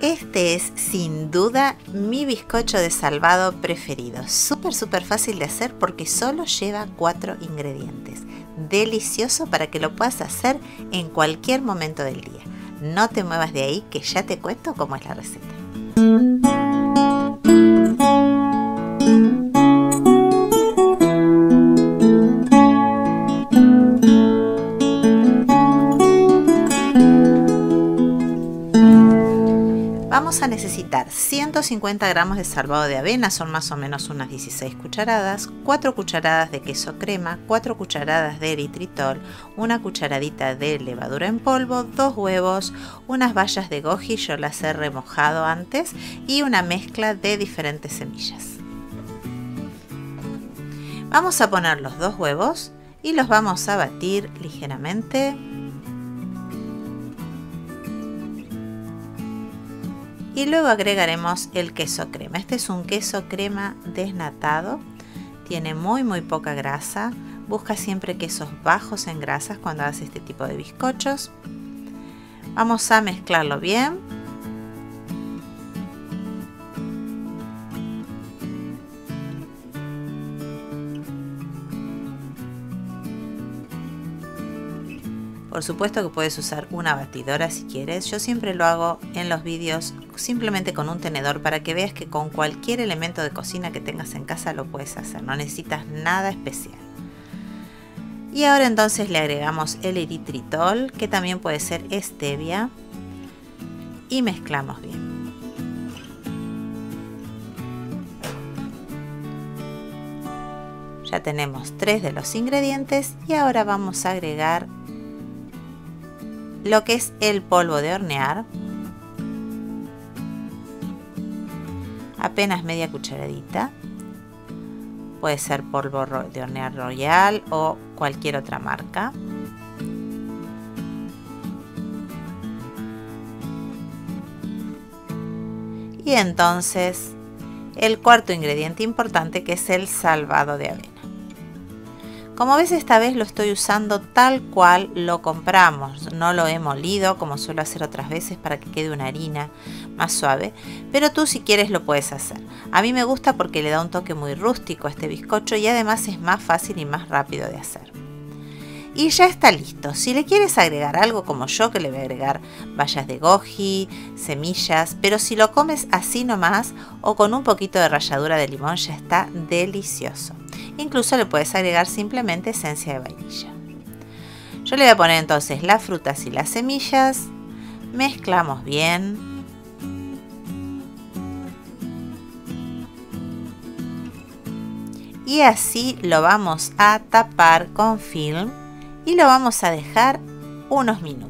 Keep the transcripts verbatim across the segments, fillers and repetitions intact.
Este es sin duda mi bizcocho de salvado preferido. Súper súper fácil de hacer porque solo lleva cuatro ingredientes. Delicioso para que lo puedas hacer en cualquier momento del día. No te muevas de ahí que ya te cuento cómo es la receta. Vamos a necesitar ciento cincuenta gramos de salvado de avena, son más o menos unas dieciséis cucharadas, cuatro cucharadas de queso crema, cuatro cucharadas de eritritol, una cucharadita de levadura en polvo, dos huevos, unas bayas de goji, yo las he remojado antes, y una mezcla de diferentes semillas. Vamos a poner los dos huevos y los vamos a batir ligeramente. Y luego agregaremos el queso crema. Este es un queso crema desnatado. Tiene muy muy poca grasa. Busca siempre quesos bajos en grasas cuando hagas este tipo de bizcochos. Vamos a mezclarlo bien. Por supuesto que puedes usar una batidora si quieres. Yo siempre lo hago en los vídeos simplemente con un tenedor para que veas que con cualquier elemento de cocina que tengas en casa lo puedes hacer. No necesitas nada especial. Y ahora entonces le agregamos el eritritol, que también puede ser stevia, y mezclamos bien. Ya tenemos tres de los ingredientes y ahora vamos a agregar lo que es el polvo de hornear, apenas media cucharadita, puede ser polvo de hornear Royal o cualquier otra marca. Y entonces el cuarto ingrediente importante, que es el salvado de avena. Como ves, esta vez lo estoy usando tal cual lo compramos, no lo he molido como suelo hacer otras veces para que quede una harina más suave, pero tú si quieres lo puedes hacer. A mí me gusta porque le da un toque muy rústico a este bizcocho y además es más fácil y más rápido de hacer. Y ya está listo. Si le quieres agregar algo como yo, que le voy a agregar bayas de goji, semillas, pero si lo comes así nomás o con un poquito de ralladura de limón ya está delicioso. Incluso le puedes agregar simplemente esencia de vainilla. Yo le voy a poner entonces las frutas y las semillas. Mezclamos bien. Y así lo vamos a tapar con film y lo vamos a dejar unos minutos.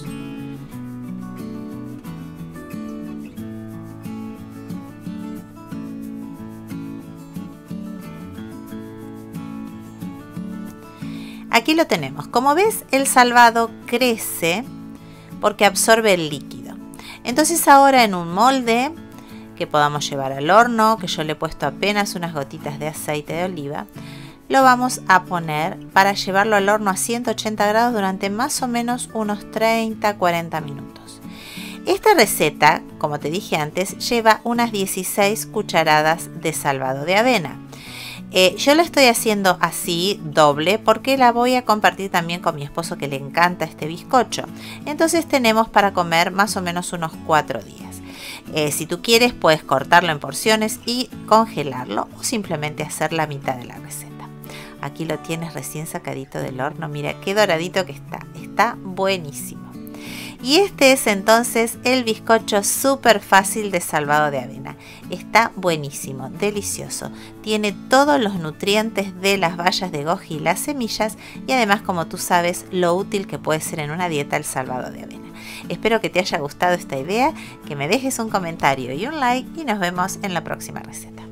Aquí lo tenemos. Como ves, el salvado crece porque absorbe el líquido. Entonces ahora en un molde que podamos llevar al horno, que yo le he puesto apenas unas gotitas de aceite de oliva, lo vamos a poner para llevarlo al horno a ciento ochenta grados durante más o menos unos treinta a cuarenta minutos. Esta receta, como te dije antes, lleva unas dieciséis cucharadas de salvado de avena. Eh, yo lo estoy haciendo así, doble, porque la voy a compartir también con mi esposo, que le encanta este bizcocho. Entonces tenemos para comer más o menos unos cuatro días. Eh, si tú quieres puedes cortarlo en porciones y congelarlo o simplemente hacer la mitad de la receta. Aquí lo tienes recién sacadito del horno. Mira qué doradito que está. Está buenísimo. Y este es entonces el bizcocho súper fácil de salvado de avena. Está buenísimo, delicioso. Tiene todos los nutrientes de las bayas de goji y las semillas. Y además, como tú sabes, lo útil que puede ser en una dieta el salvado de avena. Espero que te haya gustado esta idea, que me dejes un comentario y un like y nos vemos en la próxima receta.